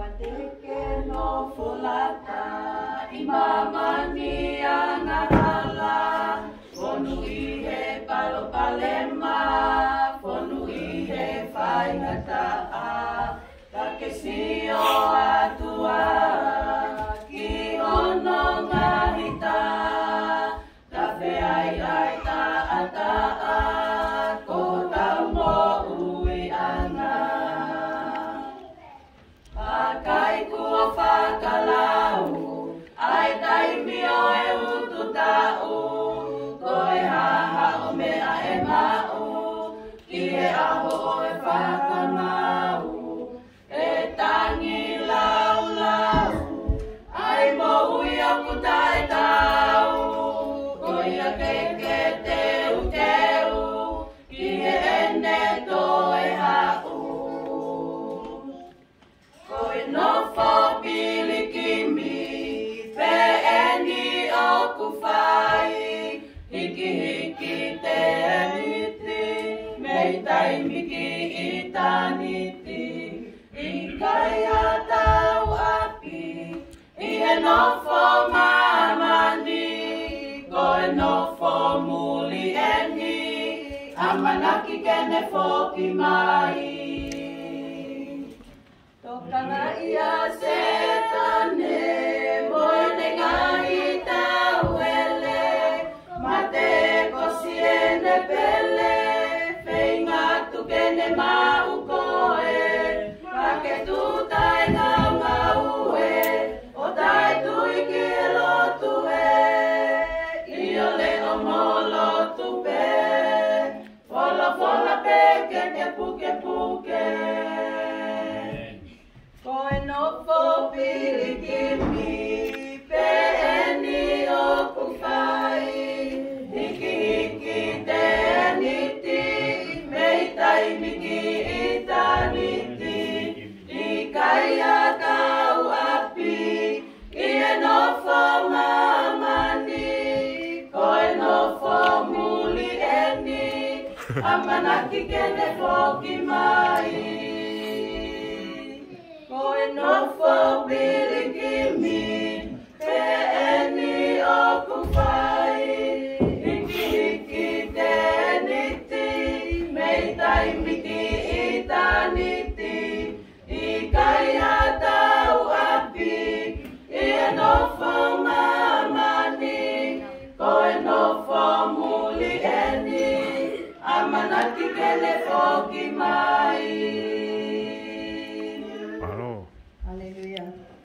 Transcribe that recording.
Wateke no fulata imamani angahala fonu ihe palo palema fonu ihe faingata takesio atua ki ono ngahita tafe ai ai ta ata ko tamo ui anga pakai kua whakalau ai tai mio e utu tau koe haha o mea e mau ki e aho o e whakamau e tangi lau lau ai mo ui o kutai tau koe a keke teu teu ki e ene to e hau koe no whapili kimi pe eni o kuwhai hiki hiki te aniti mei tai miki i taniti i kai a tau api i he nofo mamani koe nofo muli eni amanaki kene foki mai tokanga ia setane moene ngai tauele mate kosiene pele feinga tukene mau koe make tu tai ngau ngau o tai tui ki lo tue io le o molo tupe fola fola peke ke puke puke koe no whopili kimi pe eni o kuwhai hiki hiki te aniti mei tai miki i taniti i kai a tau api i e nofo mamani koe nofo muli eni amanaki kene foki mai koe no whapili kimi pe eni o kuwhai hiki hiki te niti mei tai miki i taniti i kai a tau api i e nofo mamani koe nofo muli eni amanaki kene foki mai. Wow. Hallelujah.